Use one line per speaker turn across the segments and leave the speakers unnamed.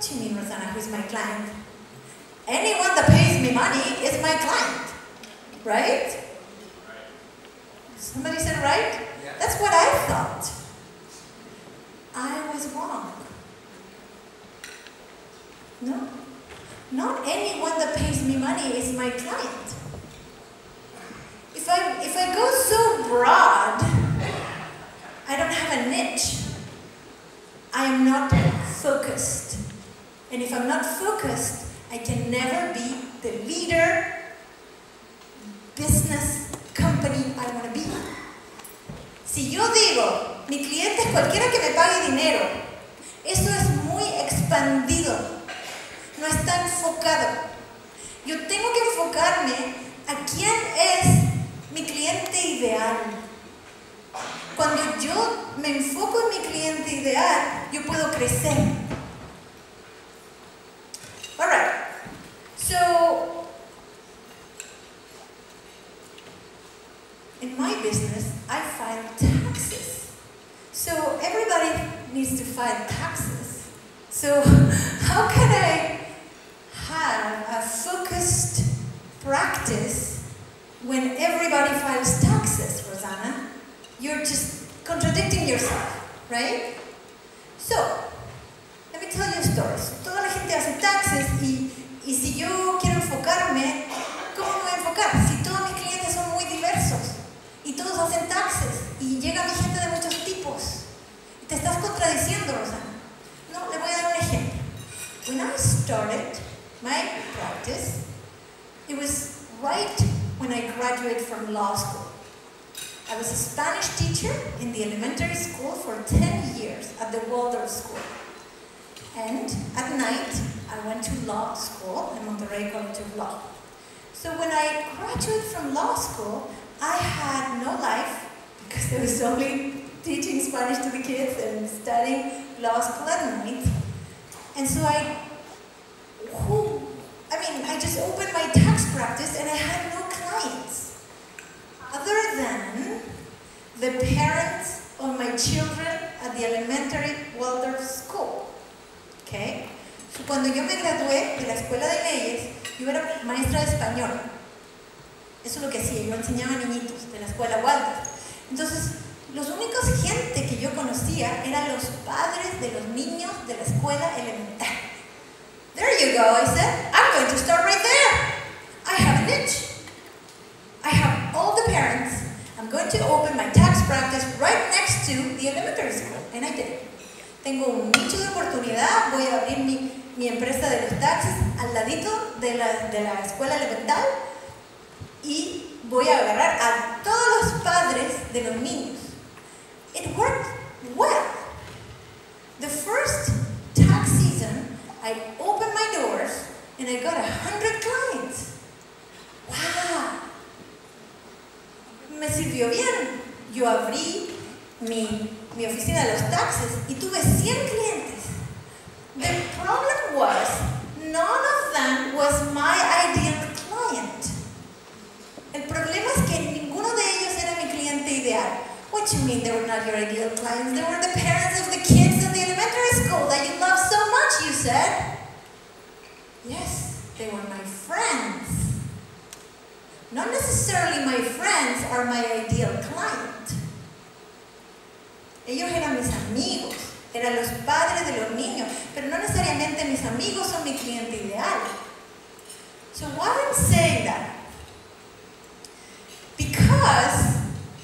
What do you mean, Rosanna, who's my client? Anyone that pays me money is my client, right? Somebody said right?
Yeah.
That's what I thought. I was wrong. No. Not anyone that pays me money is my client. If I go so broad, I don't have a niche. I am not focused. And if I'm not focused, I can never be the leader, business, company I want to be. Si yo digo, mi cliente es cualquiera que me pague dinero, eso es muy expandido, no está enfocado. Yo tengo que enfocarme a quién es mi cliente ideal. Cuando yo me enfoco en mi cliente ideal, yo puedo crecer. All right. So, in my business, I file taxes. So everybody needs to file taxes. So how can I have a focused practice when everybody files taxes, Rosanna? You're just contradicting yourself, right? So, let me tell you a story. Toda la gente hace taxes y si yo quiero enfocarme, ¿cómo me voy a enfocar? Si todos mis clientes son muy diversos y todos hacen taxes y llega mi gente de muchos tipos. Te estás contradiciendo, Rosanna. No, le voy a dar un ejemplo. When I started my practice, it was right when I graduated from law school. I was a Spanish teacher in the elementary school for 10 years at the Waldorf School. And at night, I went to law school at Monterrey College of Law. So when I graduated from law school, I had no life because I was only teaching Spanish to the kids and studying law school at night. And so I just opened my tax practice and I had no clients. Other than the parents of my children at the elementary Waldorf School. Okay? So cuando yo me gradué de la escuela de leyes, yo era maestra de español. Eso es lo que hacía, yo enseñaba a niñitos de la escuela Waldorf. Entonces, los únicos gente que yo conocía eran los padres de los niños de la escuela elemental. There you go, I said. I'm going to start right there. I have a niche. I have all the parents. I'm going to open my tax practice right next to the elementary school. And I did. Tengo un nicho de oportunidad. Voy a abrir mi empresa de los taxes al ladito de la escuela elemental. Y voy a agarrar a todos los padres de los niños. It worked well. The first tax season, I opened my doors and I got 100 clients. ¡Wow! Me sirvió bien. Yo abrí mi oficina de los taxes y tuve 100 clientes. The problem was, none of them was my ideal client. El problema es que ninguno de ellos era mi cliente ideal. What do you mean they were not your ideal clients? They were the parents of the kids in the elementary school that you love so much, you said. Yes, they were my friends. Not necessarily my friends are my ideal client. Ellos eran mis amigos, eran los padres de los niños, pero no necesariamente mis amigos son mi cliente ideal. So why am I saying that? Because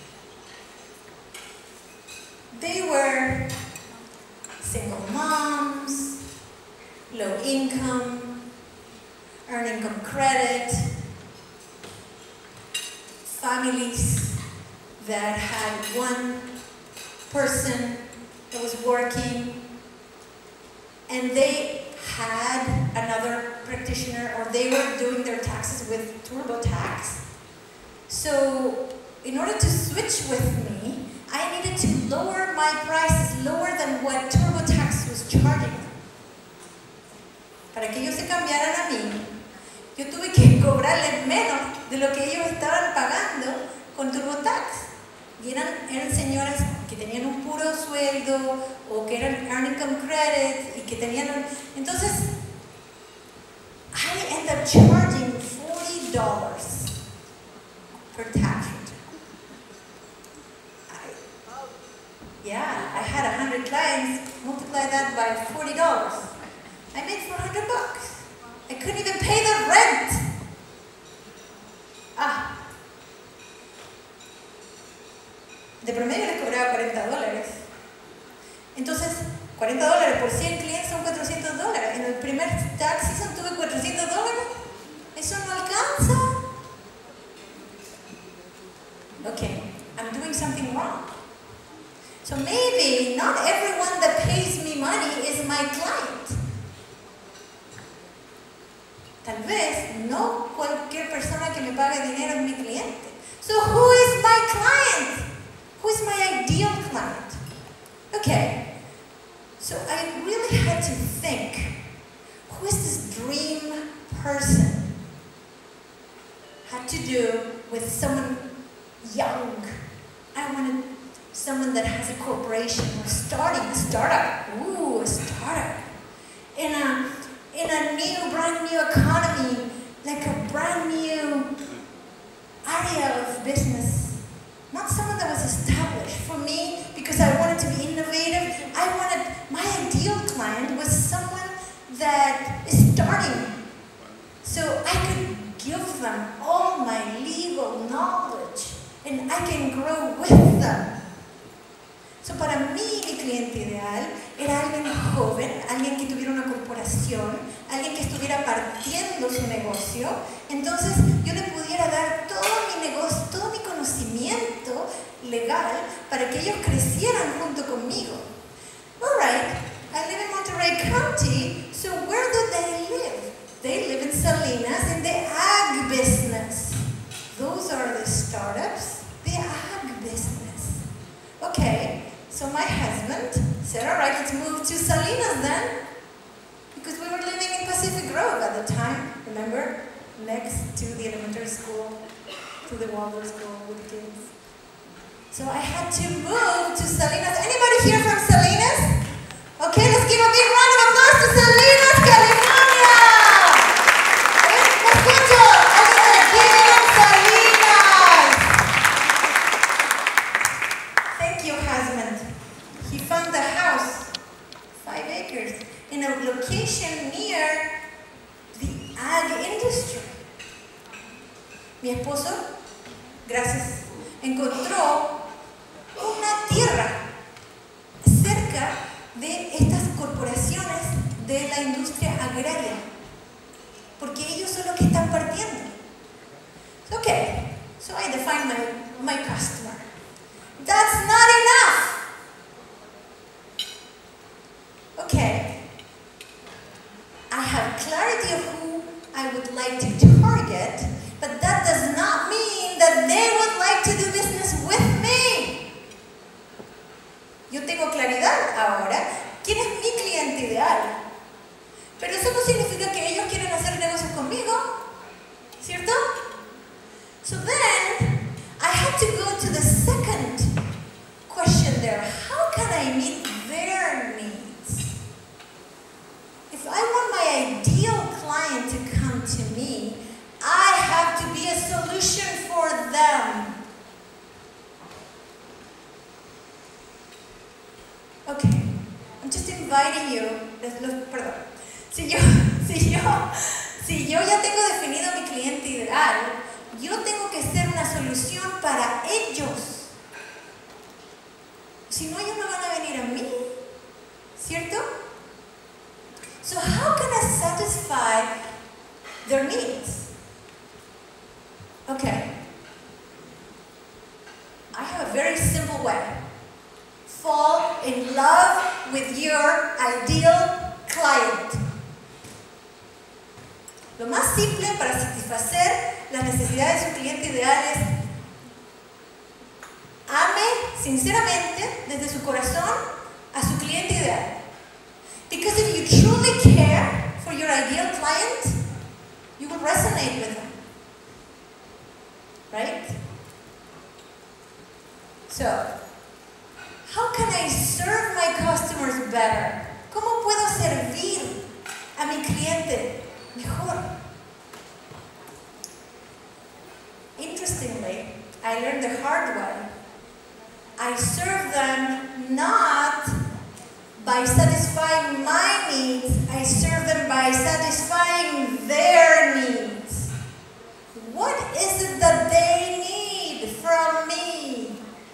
they were single moms, low income, earned income credit, families that had one person that was working and they had another practitioner or they were doing their taxes with TurboTax. So in order to switch with me, I needed to lower my prices lower than what TurboTax was charging them. Para que ellos se cambiaran a mí, yo tuve que cobrarles menos de lo que ellos estaban pagando con TurboTax. Y eran señoras que tenían un puro sueldo o que eran earned income credit y que tenían... Entonces, I end up charging $40 per tax return. I had 100 clients, multiply that by $40. I made $400. I couldn't even pay the rent. De promedio les cobraba $40. Entonces, $40 por 100 clientes son $400. En el primer tax season tuve $400. Eso no alcanza. Okay, I'm doing something wrong. So maybe not everyone that pays me money is my client. Tal vez no cualquier persona que me pague dinero es mi cliente. So who is my client? Who is my ideal client? Okay, so I really had to think, who is this dream person? Had to do with someone young. I wanted someone that has a corporation or starting a startup. Ooh, a startup. In a new, brand new economy, like a brand new area of business. Not someone that was established. For me, because I wanted to be innovative, my ideal client was someone that is starting. So I could give them all my legal knowledge and I can grow with them. So para mí, mi cliente ideal era alguien joven, alguien que tuviera una corporación, alguien que estuviera partiendo su negocio. Entonces yo le pudiera dar todo mi negocio, todo mi conocimiento legal para que ellos crecieran junto conmigo. Alright, I live in Monterey County, so where do they live? They live in Salinas in the ag business. Those are the startups, the ag business. Okay. So my husband said, all right, let's move to Salinas then. Because we were living in Pacific Grove at the time, remember? Next to the elementary school, to the Waldorf school with the kids. So I had to move to Salinas. Anybody here from Salinas? Okay, let's give a big round of applause to Salinas, California! Let's go to Salinas! Thank you, husband. He found a house, 5 acres, in a location near the ag industry. Mi esposo, gracias, encontró una tierra cerca de estas corporaciones de la industria agraria, porque ellos son los que están partiendo. Okay, so I define my customer. That's not enough. Okay, I have clarity of who I would like to target, but that does not mean that they would like to do business with me. Yo tengo claridad ahora quién es mi cliente ideal, pero eso no significa que ellos quieren hacer negocios conmigo, ¿cierto? So then, I had to go to the second question there. How can I meet their needs? If I want my ideal client to come to me, I have to be a solution for them. Okay, I'm just inviting you. Perdón. Si yo ya tengo definido mi cliente ideal, yo tengo que ser una solución para ellos. Si no, ellos no van a venir a mí, ¿cierto? So how can I satisfy their needs? Okay. I have a very simple way. Fall in love with your ideal client. Lo más simple para satisfacer las necesidades de su cliente ideal es ame sinceramente desde su corazón a su cliente ideal. Because if you truly care for your ideal client, you will resonate with them. Right? So, how can I serve my customers better? ¿Cómo puedo servir mi cliente mejor. Interestingly, I learned the hard way. I serve them not by satisfying my needs, I serve them by satisfying their needs. What is it that they need from me?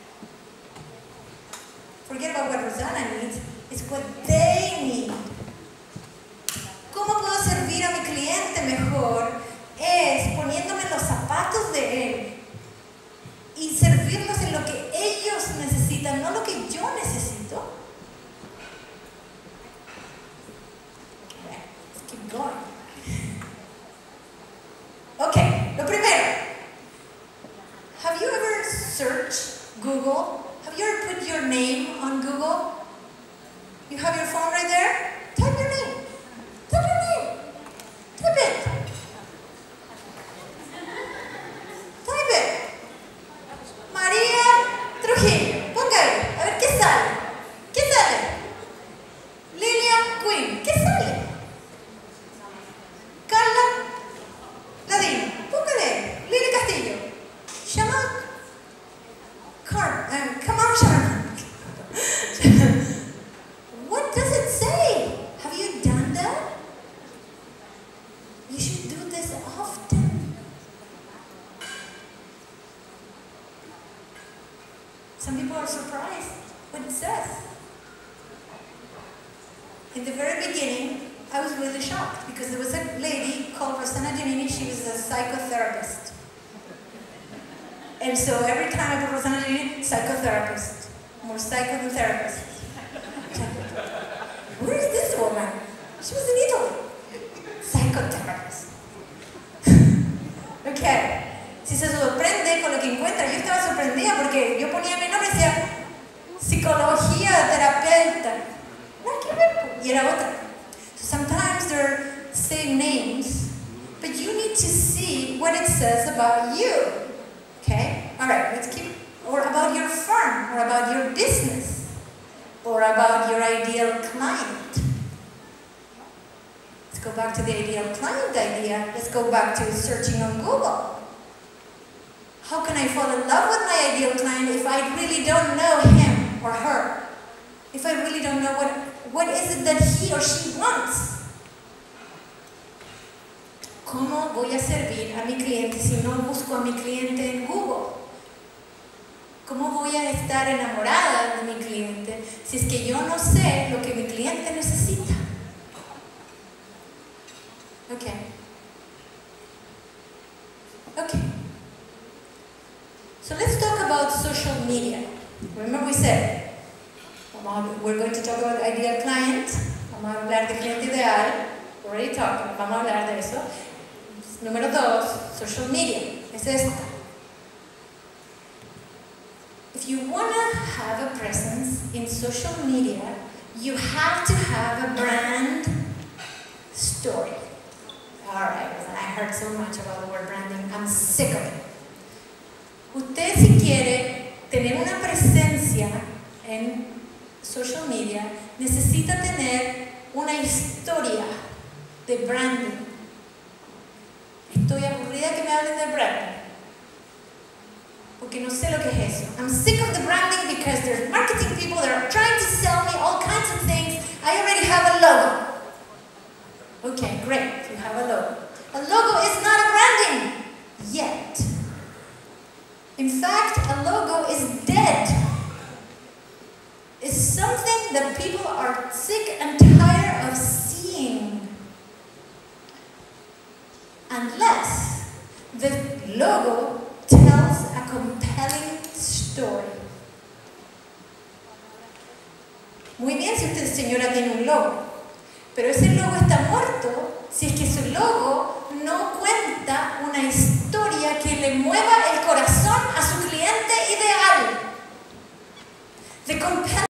Forget about what Rosanna needs, it's what they need. ¿Cómo puedo servir a mi cliente mejor? Es poniéndome en los zapatos de él y servirlos en lo que ellos necesitan, no lo que yo necesito. Let's keep going. Okay, lo primero. Have you ever searched Google? Have you ever put your name on Google? You have your phone right there? Type your name. Type your name. Type it. Type it. María Trujillo. Ponga ahí. A ver qué sale. ¿Qué sale? Lilia Quinn. ¿Qué sale? Carla Ladino. Póngale. Lili Castillo. Shamak. Come on, Shamak. What does it say? Have you done that? You should do this often. Some people are surprised what it says. In the very beginning, I was really shocked because there was a lady called Rosanna Giannini. She was a psychotherapist. And so every time I put Rosanna Giannini, psychotherapist, more psycho than therapist. Where is this woman? She was in Italy. Psychotherapist. Okay. Si se sorprende con lo que encuentra, yo estaba sorprendida porque yo ponía mi nombre y decía psicología, terapeuta. Y era otra. So sometimes they're same names, but you need to see what it says about you. Okay? Alright, let's keep, or about your firm, or about your business, or about your ideal client. Let's go back to the ideal client idea. Let's go back to searching on Google. How can I fall in love with my ideal client if I really don't know him or her? If I really don't know what is it that he or she wants? ¿Cómo voy a servir a mi cliente si no busco a mi cliente en Google? ¿Cómo voy a estar enamorada de mi cliente si es que yo no sé lo que mi cliente necesita? Okay. Okay. So let's talk about social media. Remember we said, we're going to talk about ideal client, vamos a hablar de cliente ideal, already talked, vamos a hablar de eso. Número 2, social media, es esta. If you want to have a presence in social media, you have to have a brand story. Alright, I heard so much about the word branding, I'm sick of it. Usted si quiere tener una presencia en social media, necesita tener una historia de branding. Estoy aburrida que me hablen de branding, porque no sé lo que es eso. I'm sick of the branding because there's marketing people that are trying to sell me all kinds of things. I already have a logo. Okay, great, you have a logo. A logo is not a branding yet. In fact, a logo is dead. It's something that people are sick and tired of seeing. Unless the logo tells a compelling story. Muy bien si usted, señora, tiene un logo, pero ese logo está muerto si es que su logo no cuenta una historia que le mueva el corazón a su cliente ideal. The compelling